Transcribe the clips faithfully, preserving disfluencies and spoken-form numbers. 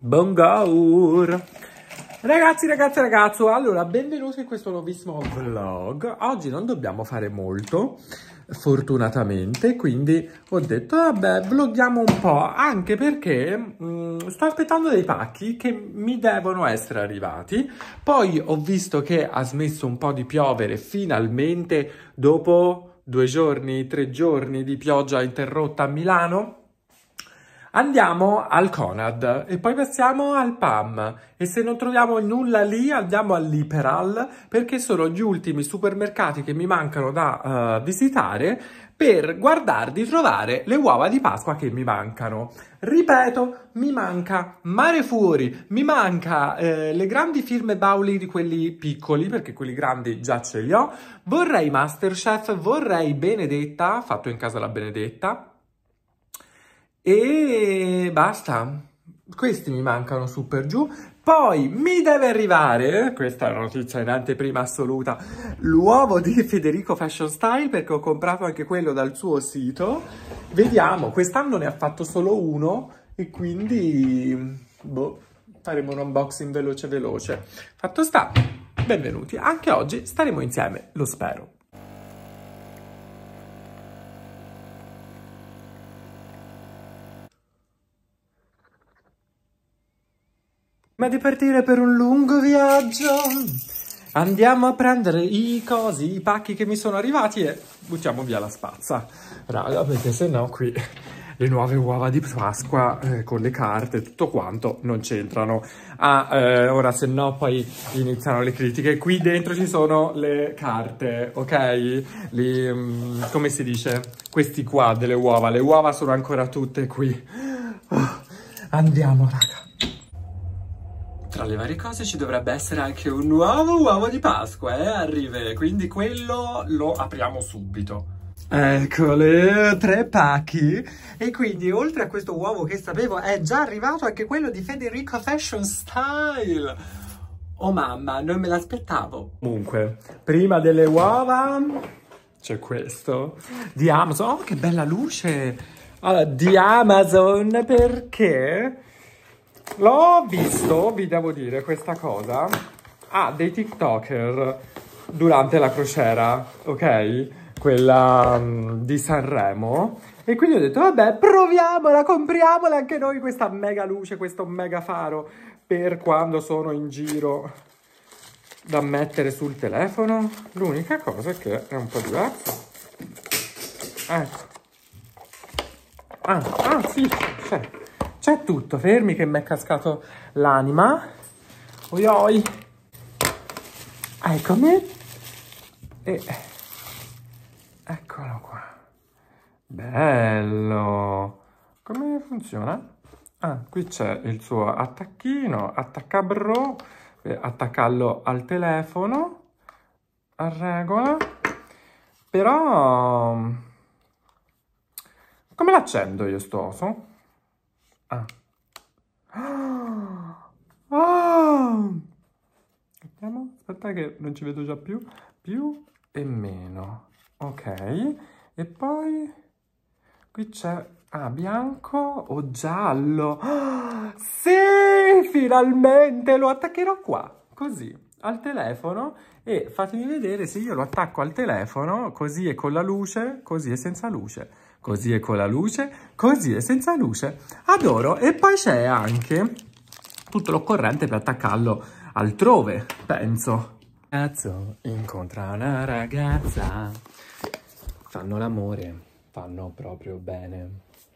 Bonjour! Ragazzi, ragazzi, ragazzo, allora benvenuti in questo nuovissimo vlog. Oggi non dobbiamo fare molto, fortunatamente, quindi ho detto vabbè, vloghiamo un po', anche perché mh, sto aspettando dei pacchi che mi devono essere arrivati. Poi ho visto che ha smesso un po' di piovere finalmente dopo due giorni, tre giorni di pioggia interrotta a Milano. Andiamo al Conad e poi passiamo al P A M e se non troviamo nulla lì andiamo all'Iperal, perché sono gli ultimi supermercati che mi mancano da uh, visitare per guardare di trovare le uova di Pasqua che mi mancano. Ripeto, mi manca Mare Fuori, mi manca eh, le grandi firme Bauli di quelli piccoli, perché quelli grandi già ce li ho, vorrei Masterchef, vorrei Benedetta, fatto in casa la Benedetta. E basta, questi mi mancano su per giù. Poi mi deve arrivare, questa è una notizia in anteprima assoluta, l'uovo di Federico Fashion Style, perché ho comprato anche quello dal suo sito. Vediamo, quest'anno ne ha fatto solo uno e quindi boh, faremo un unboxing veloce veloce. Fatto sta, benvenuti, anche oggi staremo insieme, lo spero. Ma di partire per un lungo viaggio, andiamo a prendere i cosi, i pacchi che mi sono arrivati e buttiamo via la spazza, raga, perché sennò qui le nuove uova di Pasqua eh, con le carte, tutto quanto, non c'entrano. Ah, eh, ora se no poi iniziano le critiche. Qui dentro ci sono le carte, ok? Li, um, come si dice? Questi qua delle uova, le uova sono ancora tutte qui. Oh, andiamo, raga. Tra le varie cose ci dovrebbe essere anche un nuovo uovo di Pasqua, eh, arriva, quindi quello lo apriamo subito. Eccole, tre pacchi. E quindi oltre a questo uovo che sapevo è già arrivato anche quello di Federico Fashion Style. Oh mamma, non me l'aspettavo. Comunque, prima delle uova c'è questo di Amazon. Oh, che bella luce! Allora, di Amazon perché... l'ho visto, vi devo dire questa cosa, ah, dei TikToker durante la crociera, ok? Quella um, di Sanremo. E quindi ho detto, vabbè, proviamola, compriamola anche noi questa mega luce, questo mega faro per quando sono in giro da mettere sul telefono. L'unica cosa è che è un po' diversa. Ecco. Ah, ah sì, c'è. C'è tutto, fermi che mi è cascato l'anima. Oi oi. Eccomi. E eccolo qua. Bello. Come funziona? Ah, qui c'è il suo attacchino, attaccabro, per attaccarlo al telefono, a regola. Però... come l'accendo io sto oso? Ah. Oh. Vediamo, aspetta che non ci vedo già più. Più e meno. Ok. E poi qui c'è ah, bianco o giallo. Oh, sì, finalmente lo attaccherò qua, così, al telefono. E fatemi vedere se io lo attacco al telefono, così è con la luce, così è senza luce. Così è con la luce, così è senza luce. Adoro. E poi c'è anche tutto l'occorrente per attaccarlo altrove, penso. Ragazzo incontra una ragazza. Fanno l'amore, fanno proprio bene.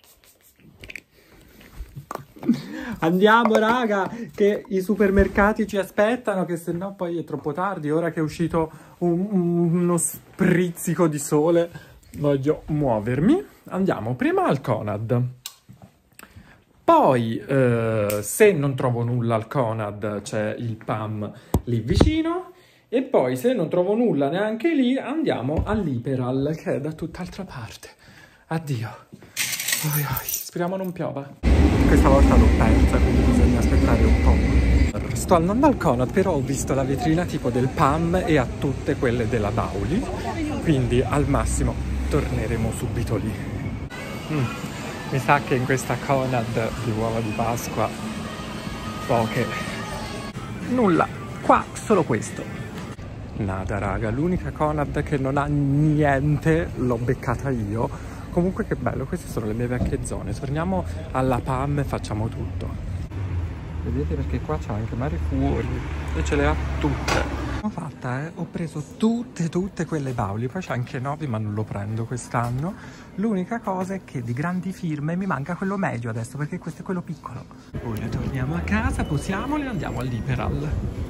Andiamo, raga, che i supermercati ci aspettano, che se no poi è troppo tardi. Ora che è uscito un, un, uno sprizzico di sole, voglio muovermi. Andiamo prima al Conad, poi eh, se non trovo nulla al Conad c'è il P A M lì vicino e poi se non trovo nulla neanche lì andiamo all'Iperal che è da tutt'altra parte. Addio. Oi, oi, speriamo non piova. Questa volta l'ho persa, quindi bisogna aspettare un po'. Sto andando al Conad, però ho visto la vetrina tipo del P A M e a tutte quelle della Bauli, quindi al massimo torneremo subito lì. Mm. Mi sa che in questa Conad di uova di Pasqua poche. Nulla, qua solo questo. Nada raga, l'unica Conad che non ha niente l'ho beccata io. Comunque che bello, queste sono le mie vecchie zone. Torniamo alla P A M e facciamo tutto. Vedete, perché qua c'è anche mare fuori e ce le ha tutte. L'ho fatta, eh? Ho preso tutte, tutte quelle Bauli, poi c'è anche Novi ma non lo prendo quest'anno. L'unica cosa è che di grandi firme mi manca quello medio adesso, perché questo è quello piccolo. Ora torniamo a casa, posiamole e andiamo all'Iperal.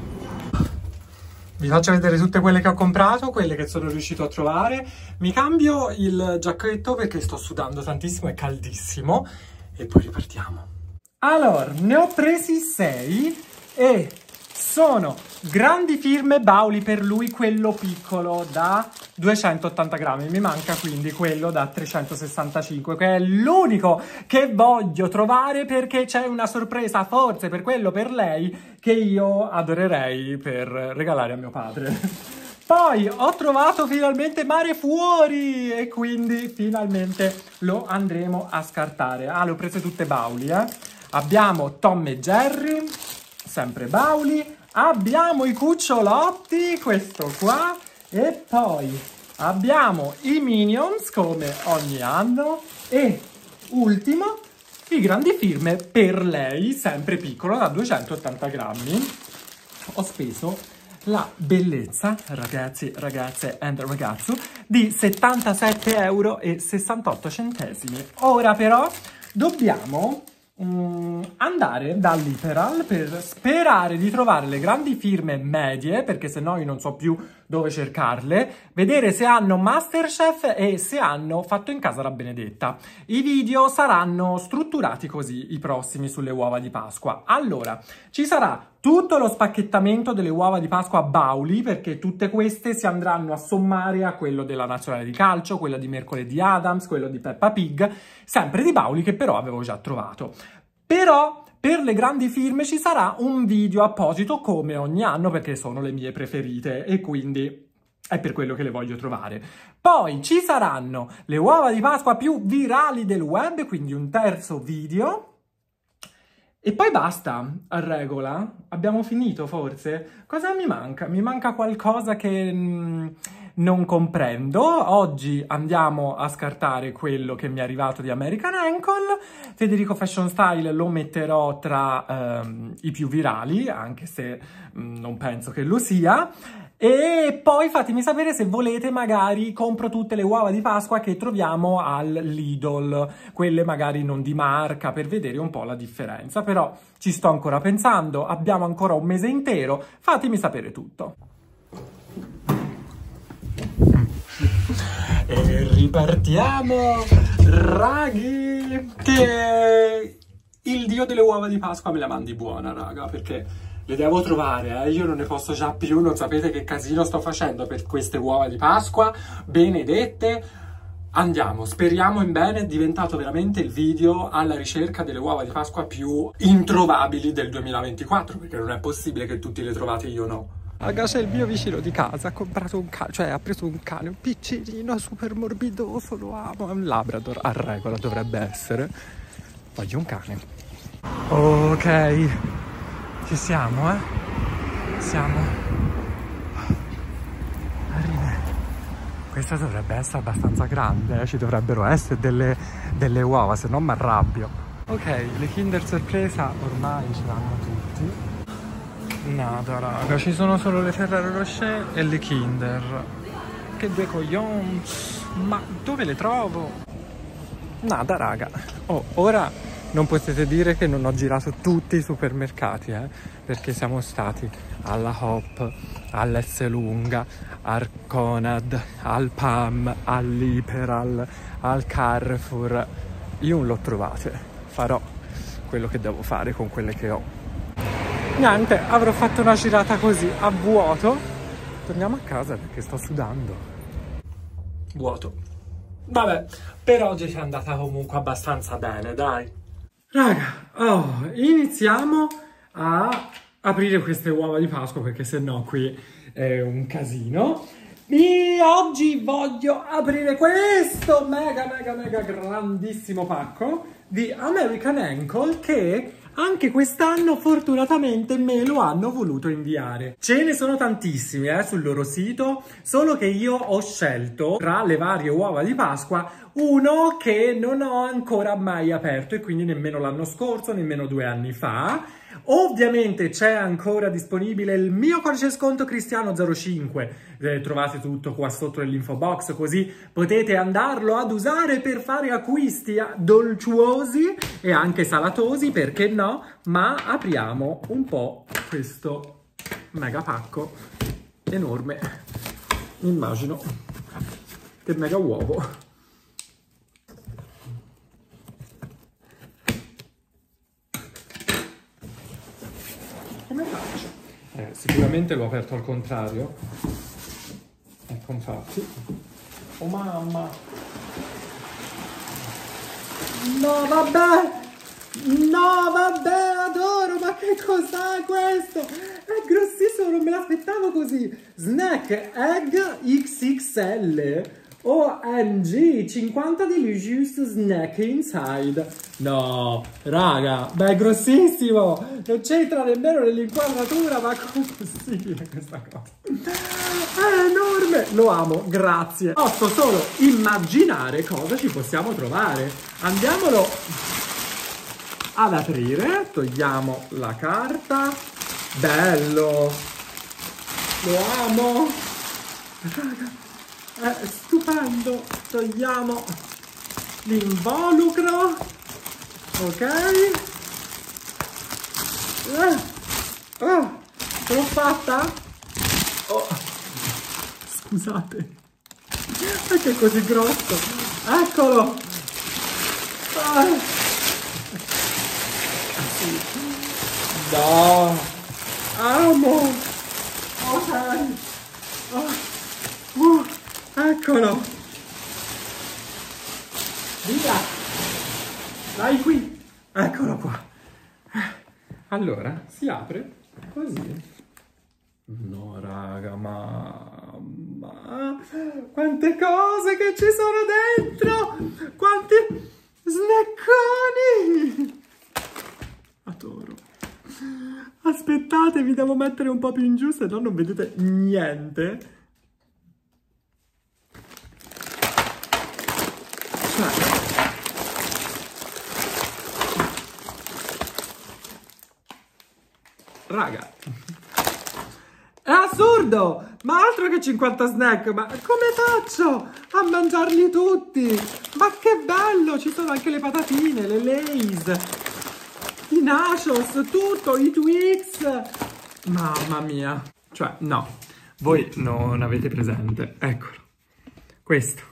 Vi faccio vedere tutte quelle che ho comprato, quelle che sono riuscito a trovare. Mi cambio il giacchetto perché sto sudando tantissimo, è caldissimo. E poi ripartiamo. Allora, ne ho presi sei e sono grandi firme Bauli per lui, quello piccolo da duecentottanta grammi. Mi manca quindi quello da trecentosessantacinque, che è l'unico che voglio trovare perché c'è una sorpresa, forse per quello per lei, che io adorerei per regalare a mio padre. Poi ho trovato finalmente Mare Fuori e quindi finalmente lo andremo a scartare. Ah, le ho prese tutte Bauli, eh. Abbiamo Tom e Jerry, sempre Bauli. Abbiamo i cucciolotti, questo qua. E poi abbiamo i Minions, come ogni anno. E ultimo, i grandi firme per lei, sempre piccolo, da duecentottanta grammi. Ho speso la bellezza, ragazzi, ragazze and ragazzo, di settantasette euro e sessantotto centesimi. Ora però dobbiamo mm, andare dall'Iperal per sperare di trovare le grandi firme medie, perché se no io non so più dove cercarle, vedere se hanno Masterchef e se hanno fatto in casa la Benedetta. I video saranno strutturati così, i prossimi sulle uova di Pasqua. Allora, ci sarà tutto lo spacchettamento delle uova di Pasqua Bauli, perché tutte queste si andranno a sommare a quello della Nazionale di Calcio, quella di Mercoledì Adams, quello di Peppa Pig, sempre di Bauli che però avevo già trovato. Però per le grandi firme ci sarà un video apposito come ogni anno, perché sono le mie preferite e quindi è per quello che le voglio trovare. Poi ci saranno le uova di Pasqua più virali del web, quindi un terzo video. E poi basta, a regola. Abbiamo finito forse? Cosa mi manca? Mi manca qualcosa che mh, non comprendo. Oggi andiamo a scartare quello che mi è arrivato di American Ankle. Federico Fashion Style lo metterò tra ehm, i più virali, anche se mh, non penso che lo sia. E poi fatemi sapere se volete, magari compro tutte le uova di Pasqua che troviamo al Lidl, quelle magari non di marca, per vedere un po' la differenza. Però ci sto ancora pensando, abbiamo ancora un mese intero, fatemi sapere tutto. E ripartiamo, raghi, che il dio delle uova di Pasqua me la mandi buona, raga, perché le devo trovare, eh? Io non ne posso già più, non sapete che casino sto facendo per queste uova di Pasqua, benedette. Andiamo, speriamo in bene, è diventato veramente il video alla ricerca delle uova di Pasqua più introvabili del duemilaventiquattro, perché non è possibile che tutti le trovate io no. Raga, c'è il mio vicino di casa, ha comprato un cane, cioè ha preso un cane, un piccinino super morbidoso, lo amo, è un Labrador, a regola dovrebbe essere. Voglio un cane. Ok. Ci siamo, eh? Siamo. Arriva. Questa dovrebbe essere abbastanza grande, eh? Ci dovrebbero essere delle, delle uova, se no mi arrabbio. Ok, le Kinder sorpresa ormai ce l'hanno tutti. Nada, raga, ci sono solo le Ferrero Rocher e le Kinder. Che due coglioni. Ma dove le trovo? Nada, raga. Oh, ora non potete dire che non ho girato tutti i supermercati, eh? Perché siamo stati alla Hop, all'Esselunga, al Conad, al P A M, all'Iperal, al Carrefour. Io non l'ho trovate, farò quello che devo fare con quelle che ho. Niente, avrò fatto una girata così a vuoto. Torniamo a casa perché sto sudando. Vuoto. Vabbè, per oggi ci è andata comunque abbastanza bene, dai. Raga, oh, iniziamo a aprire queste uova di Pasqua perché sennò qui è un casino. E oggi voglio aprire questo mega mega mega grandissimo pacco di American Ankle che anche quest'anno fortunatamente me lo hanno voluto inviare. Ce ne sono tantissimi eh, sul loro sito, solo che io ho scelto tra le varie uova di Pasqua uno che non ho ancora mai aperto e quindi nemmeno l'anno scorso, nemmeno due anni fa. Ovviamente c'è ancora disponibile il mio codice sconto Cristiano zero cinque, eh, trovate tutto qua sotto nell'info box, così potete andarlo ad usare per fare acquisti dolciuosi e anche salatosi, perché no? Ma apriamo un po' questo mega pacco enorme, immagino, che mega uovo. Come faccio? Eh, sicuramente l'ho aperto al contrario. Ecco, infatti. Oh mamma! No, vabbè! No, vabbè, adoro! Ma che cos'è questo? È grossissimo, non me l'aspettavo così! Snack Egg X X L. O M G, cinquanta delicious snack inside. No, raga, beh, è grossissimo. Non c'entra nemmeno nell'inquadratura, ma com'è possibile questa cosa? È enorme. Lo amo, grazie. Posso solo immaginare cosa ci possiamo trovare. Andiamolo ad aprire. Togliamo la carta. Bello. Lo amo. Raga. È stupendo. Togliamo l'involucro. Ok. Eh. Oh, ce l'ho fatta? Oh. Scusate. Perché è così grosso? Eccolo. Ah. No. Amo. Ok. Oh. Uh. Eccolo! Via! Dai qui! Eccolo qua! Allora, si apre così. No, raga, ma... ma... quante cose che ci sono dentro! Quanti snacconi! Adoro! Aspettate, vi devo mettere un po' più in giù, se no non vedete niente. Raga, è assurdo, ma altro che cinquanta snack, ma come faccio a mangiarli tutti? Ma che bello, ci sono anche le patatine, le Lay's, i nachos, tutto, i Twix, mamma mia, cioè no, voi non avete presente, eccolo, questo,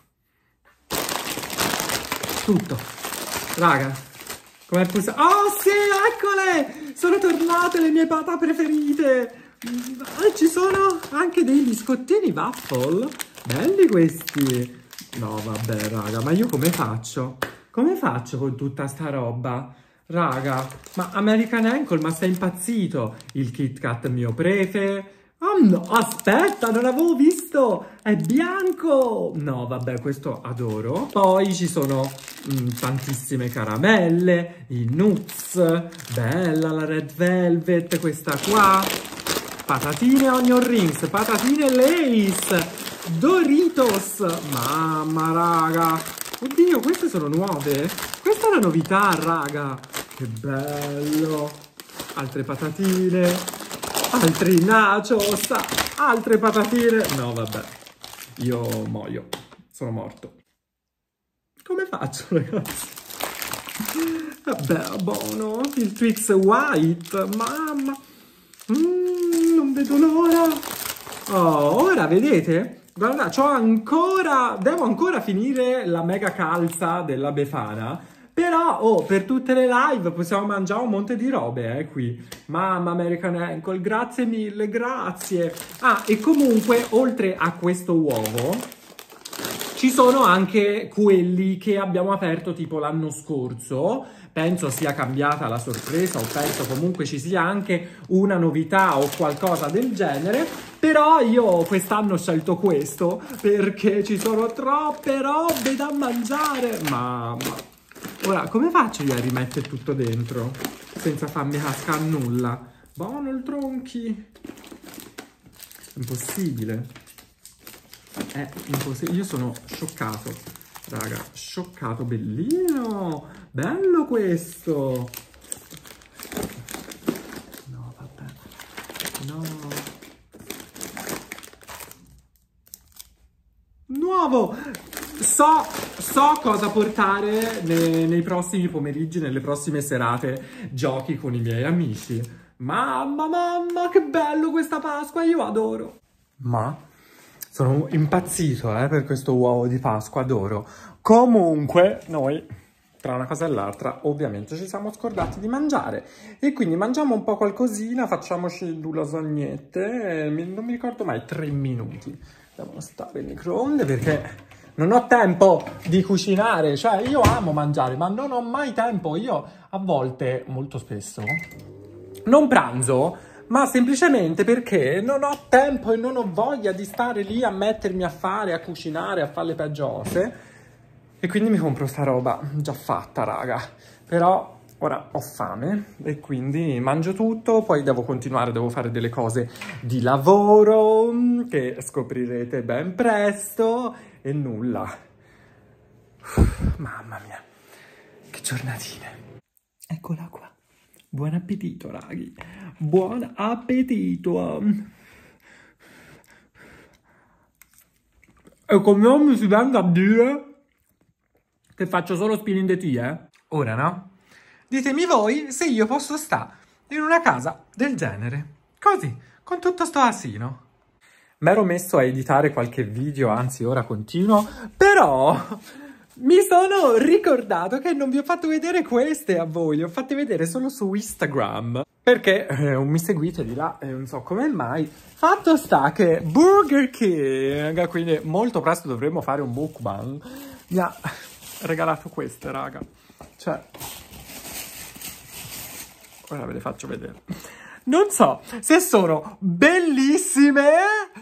tutto, raga. Com'è possibile? Oh sì, eccole! Sono tornate le mie patate preferite! E ci sono anche dei biscottini waffle. Belli questi! No, vabbè, raga, ma io come faccio? Come faccio con tutta sta roba? Raga, ma American Ankle, ma sei impazzito? Il Kit Kat mio prefe... Oh no, aspetta, non l'avevo visto! È bianco! No, vabbè, questo adoro. Poi ci sono mm, tantissime caramelle, i nuts, bella la red velvet, questa qua. Patatine onion rings, patatine Lay's, Doritos. Mamma, raga. Oddio, queste sono nuove. Questa è la novità, raga. Che bello. Altre patatine. Altri nachos, altre patatine. No, vabbè, io muoio, sono morto. Come faccio, ragazzi? Vabbè, buono. Il Twix White, mamma. Mm, non vedo l'ora. Oh, ora vedete? Guarda, c'ho ancora, devo ancora finire la mega calza della Befana. Però, oh, per tutte le live possiamo mangiare un monte di robe, eh, qui. Mamma, American Ankle, grazie mille, grazie. Ah, e comunque, oltre a questo uovo, ci sono anche quelli che abbiamo aperto tipo l'anno scorso. Penso sia cambiata la sorpresa, o penso comunque ci sia anche una novità o qualcosa del genere. Però io quest'anno ho scelto questo, perché ci sono troppe robe da mangiare. Mamma. Ora, come faccio io a rimettere tutto dentro senza farmi cascare nulla? Buono il tronchi. Impossibile. È impossibile. Io sono scioccato, raga. Scioccato. Bellino. Bello questo. No, vabbè. No. Nuovo. So, so cosa portare nei, nei prossimi pomeriggi, nelle prossime serate, giochi con i miei amici. Mamma, mamma, che bello questa Pasqua, io adoro. Ma sono impazzito eh, per questo uovo di Pasqua, adoro. Comunque, noi, tra una cosa e l'altra, ovviamente ci siamo scordati di mangiare. E quindi mangiamo un po' qualcosina, facciamoci due lasagnette, non mi ricordo mai, tre minuti. Devono stare in microonde perché non ho tempo di cucinare. Cioè, io amo mangiare, ma non ho mai tempo. Io a volte, molto spesso, non pranzo, ma semplicemente perché non ho tempo e non ho voglia di stare lì a mettermi a fare, a cucinare, a fare le peggiose. E quindi mi compro sta roba già fatta, raga. Però ora ho fame e quindi mangio tutto, poi devo continuare, devo fare delle cose di lavoro che scoprirete ben presto e nulla. Uff, mamma mia, che giornatine. Eccola qua. Buon appetito, raghi. Buon appetito. E come non mi si venga a dire che faccio solo spilling the tea, eh? Ora, no? Ditemi voi se io posso stare in una casa del genere. Così, con tutto sto asino. M'ero messo a editare qualche video, anzi ora continuo, però mi sono ricordato che non vi ho fatto vedere queste a voi, le ho fatte vedere solo su Instagram. Perché eh, non mi seguite di là e non so come mai. Fatto sta che Burger King, quindi molto presto dovremo fare un mukbang, mi ha regalato queste, raga. Cioè, ora ve le faccio vedere. Non so se sono bellissime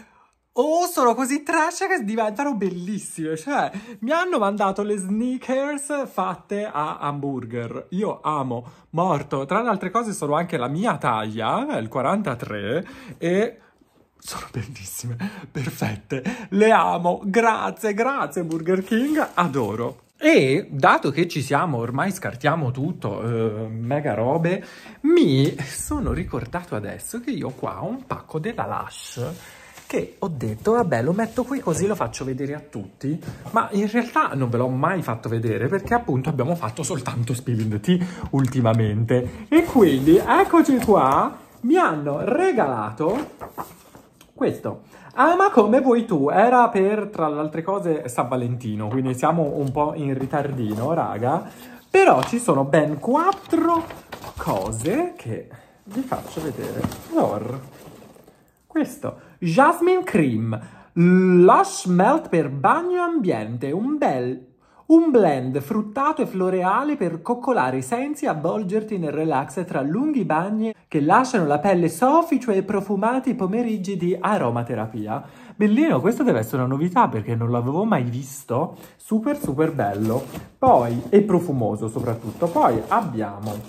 o sono così trash che diventano bellissime. Cioè, mi hanno mandato le sneakers fatte a hamburger. Io amo, morto. Tra le altre cose sono anche la mia taglia, il quarantatré, e sono bellissime, perfette. Le amo, grazie, grazie Burger King, adoro. E dato che ci siamo, ormai scartiamo tutto, eh, mega robe, mi sono ricordato adesso che io qua ho un pacco della Lush che ho detto, vabbè, lo metto qui così lo faccio vedere a tutti, ma in realtà non ve l'ho mai fatto vedere perché appunto abbiamo fatto soltanto spilling the tea ultimamente. E quindi, eccoci qua, mi hanno regalato questo. Ama come vuoi tu, era per, tra le altre cose, San Valentino, quindi siamo un po' in ritardino, raga, però ci sono ben quattro cose che vi faccio vedere. Allora, questo, Jasmine Cream, Lush Melt per bagno ambiente, un bel... Un blend fruttato e floreale per coccolare i sensi e avvolgerti nel relax tra lunghi bagni che lasciano la pelle soffice e profumati pomeriggi di aromaterapia. Bellino, questo deve essere una novità perché non l'avevo mai visto. Super super bello. Poi, e profumoso soprattutto. Poi abbiamo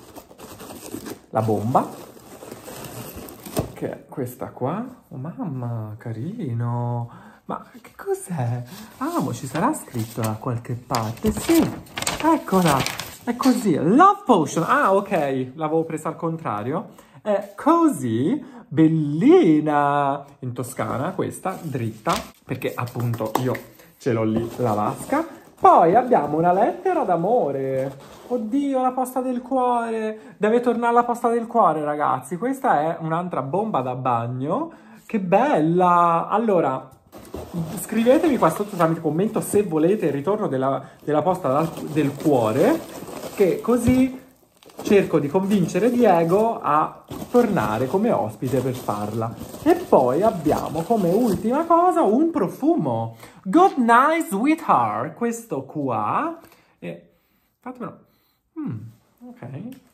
la bomba, che è questa qua. Oh mamma, carino. Ma che cos'è? Ah, ma ci sarà scritto da qualche parte? Sì, eccola, è così. Love Potion. Ah, ok, l'avevo presa al contrario. È così, bellina. In Toscana, questa, dritta, perché appunto io ce l'ho lì la vasca. Poi abbiamo una lettera d'amore. Oddio, la posta del cuore. Deve tornare la posta del cuore, ragazzi. Questa è un'altra bomba da bagno. Che bella. Allora, scrivetemi qua sotto tramite commento se volete il ritorno della, della posta dal, del cuore, che così cerco di convincere Diego a tornare come ospite per farla. E poi abbiamo come ultima cosa un profumo, Good Night Sweetheart, questo qua, e fatemelo, mm, ok,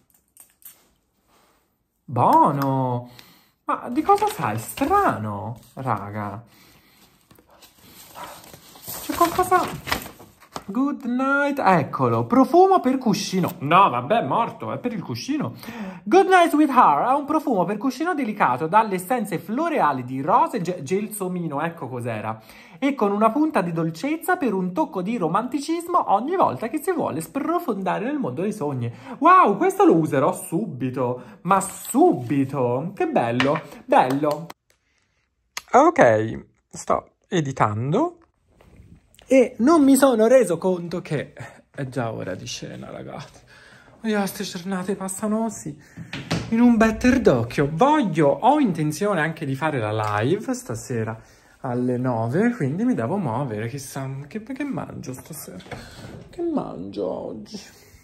buono, ma di cosa sai? Strano, raga. C'è qualcosa Good night, eccolo, profumo per cuscino. No, vabbè, è morto, è per il cuscino. Good night sweetheart, ha un profumo per cuscino delicato dalle essenze floreali di rose e gelsomino, ecco cos'era. E con una punta di dolcezza per un tocco di romanticismo ogni volta che si vuole sprofondare nel mondo dei sogni. Wow, questo lo userò subito, ma subito. Che bello, bello. Ok, sto editando. E non mi sono reso conto che è già ora di cena, ragazzi. Io queste giornate passano così, in un batter d'occhio. Voglio, ho intenzione anche di fare la live stasera alle nove, quindi mi devo muovere, chissà, che, che mangio stasera? Che mangio oggi?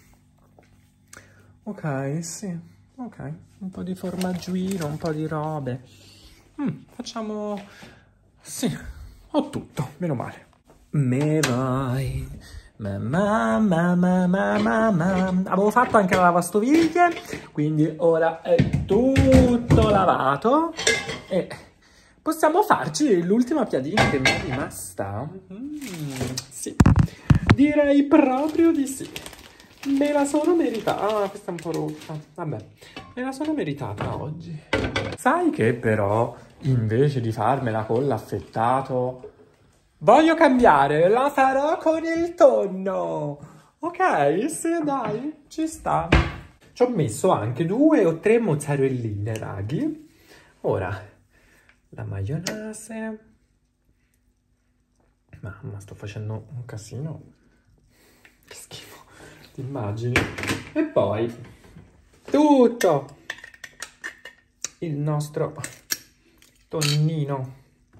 Ok, sì, ok, un po' di formaggino, un po' di robe. Mm, facciamo, sì, ho tutto, meno male. Me vai, mamma, mamma, mamma, mamma. Avevo fatto anche la lavastoviglie, quindi ora è tutto lavato e possiamo farci l'ultima piadina che mi è rimasta. Mm, sì, direi proprio di sì. Me la sono meritata. Ah, questa è un po' rotta. Vabbè, me la sono meritata oggi. Sai che però, invece di farmela con l'affettato, voglio cambiare, la farò con il tonno. Ok, sì, dai, ci sta. Ci ho messo anche due o tre mozzarelline, raghi. Ora, la maionese. Mamma, sto facendo un casino. Che schifo, ti immagini? E poi, tutto il nostro tonnino.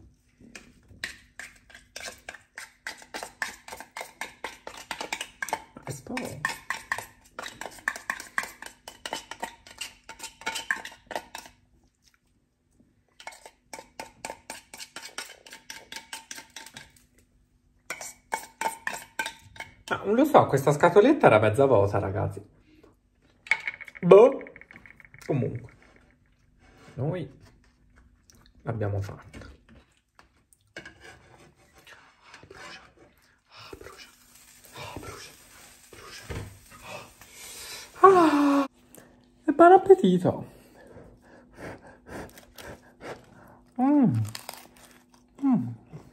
No, non lo so, questa scatoletta era mezza vuota, ragazzi. Boh. Comunque, noi l'abbiamo fatta. Brucia, ah, brucia, ah, brucia, brucia. Ah, e buon appetito. Mm. Mm.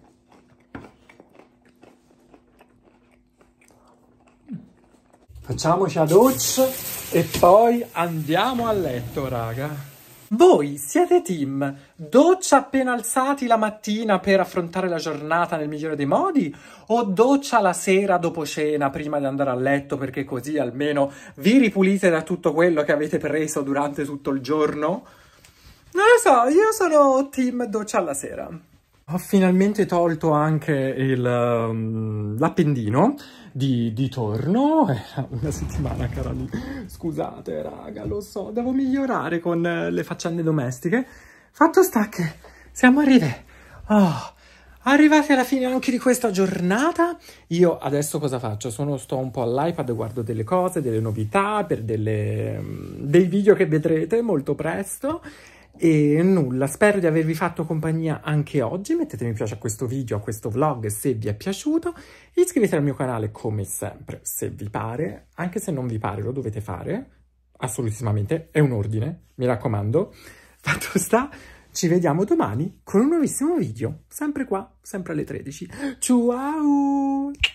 Facciamoci la doccia e poi andiamo a letto, raga. Voi siete team doccia appena alzati la mattina per affrontare la giornata nel migliore dei modi o doccia la sera dopo cena prima di andare a letto perché così almeno vi ripulite da tutto quello che avete preso durante tutto il giorno? Non lo so, io sono team doccia alla sera. Ho finalmente tolto anche il, um, l'appendino di, di torno. Era una settimana che era lì. Scusate, raga, lo so, devo migliorare con le faccende domestiche. Fatto sta che siamo arrivati. Oh, arrivati alla fine anche di questa giornata. Io adesso cosa faccio? Sono, sto un po' all'iPad, guardo delle cose, delle novità, per delle, um, dei video che vedrete molto presto. E nulla, spero di avervi fatto compagnia anche oggi. Mettete mi piace a questo video, a questo vlog se vi è piaciuto. Iscrivetevi al mio canale come sempre se vi pare. Anche se non vi pare lo dovete fare, assolutissimamente, è un ordine, mi raccomando. Fatto sta, ci vediamo domani con un nuovissimo video, sempre qua, sempre alle tredici. Ciao!